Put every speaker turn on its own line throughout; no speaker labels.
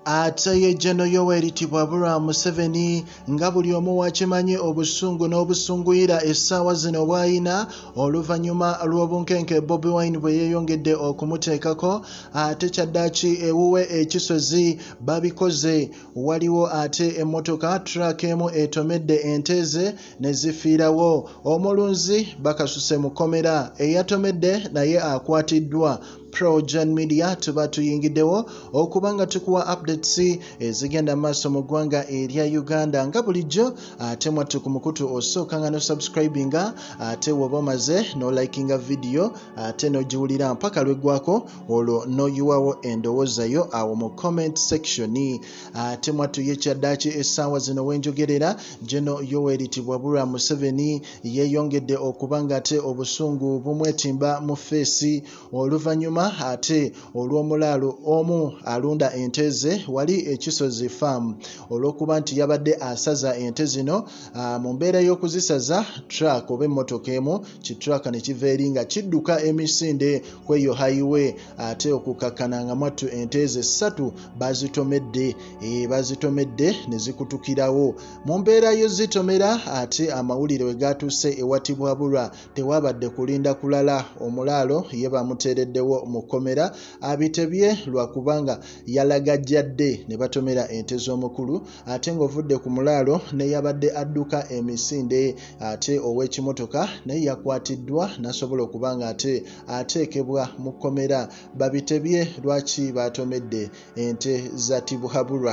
ate ye Jeno Yoweri Museveni nga buli omu wakimanyi obusungu n'obusunguyira essaawa zino bw'ayina oluvannyuma lw'obunkenke Bobi Wine bwe yeeyongedde okumuteekako ate kyaddaaki ewuwe ekisozi babikoze. Waliwo ate emmotoka truck emu etomedde ente ze ne zifiirawo. Omulunzi bakasuse mukomera, eyatomedde naye akwatiddwa. PROJOURN media tuba tuyingiddewo okuba nga tukuwa updates ezigenda maaso mu ggwanga erya Uganda nga bulijjo. Ate mwattu ku mukutu osooka nga no subscribinga, ate woba omaze no likinga video, ate n'ogiwulira mpaka lweggwako, olwo n'oyiwawo endowooza yo awo mu comment section. Ate mwattu ye kyaddaaki essaawa zino wenjogerera Jeno Yoweri Museveni yeeyongedde okuba nga ate obusungu bumwetimba mu feesi oluvannyuma ate olw'omulaalo omu alunda ente ze wali ekisozi farm olw'okuba nti yabadde asaza ente zino mu mbeera y'okuzisaza truck oba emmotoka emu kitruck ne kiva eri nga kidduka emisinde kw'eyo highway ate okukakkana nga mwattu ente ze 3 bazitomedde ne zikutukirawo. Mu mbeera y'ozitomera ate amawulire we gatuuse ewatibwabulwa tewabadde kulinda kulala, omulaalo ye bamuteereddewo mukomera abitebye lwakubanga yalagajjadde ne batomera ente z'omukulu ate ng'ovudde ku mulaalo ne yabadde adduka emisinde ate ow'ekimotoka naye yakwatiddwa n'asobola okuba nga ate ateekebwa mu kkomera. Babitebye lwaki batomedde ente za tibuhabulwa.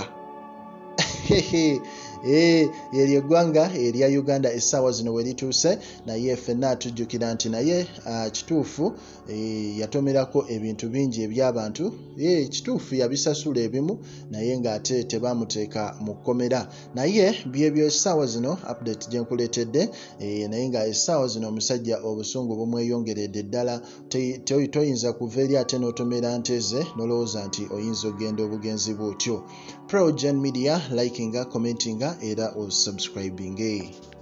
Eryo eggwanga erya Uganda essaawa zino we lituuse, naye ffenna tujjukira nti naye kituufu yatomerako ebintu bingi eby'abantu. Kituufu yabisasula ebimu naye ng'ate tebamuteeka mu kkomera. Naye byebyo essaawa zino update gye nkuleetedde, naye nga essaawa zino omusajja obusungu bumweyongeredde ddala. Toyinza kuva eri ate n'otomera nte ze n'olowooza nti oyinza okgenda obugenzi bw'otyo. PROJOURN media likinga, commentinga era osubscribinga.